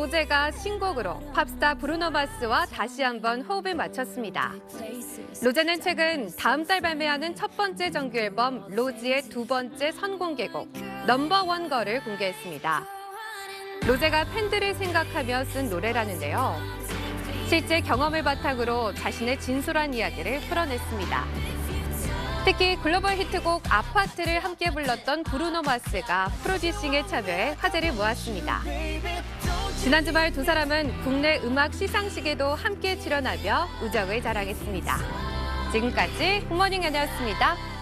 로제가 신곡으로 팝스타 브루노 마스와 다시 한번 호흡을 맞췄습니다. 로제는 최근 다음 달 발매하는 첫 번째 정규 앨범 로지의 두 번째 선공개곡 넘버원 걸을 공개했습니다. 로제가 팬들을 생각하며 쓴 노래라는데요. 실제 경험을 바탕으로 자신의 진솔한 이야기를 풀어냈습니다. 특히 글로벌 히트곡 아파트를 함께 불렀던 브루노 마스가 프로듀싱에 참여해 화제를 모았습니다. 지난 주말 두 사람은 국내 음악 시상식에도 함께 출연하며 우정을 자랑했습니다. 지금까지 굿모닝 연예였습니다.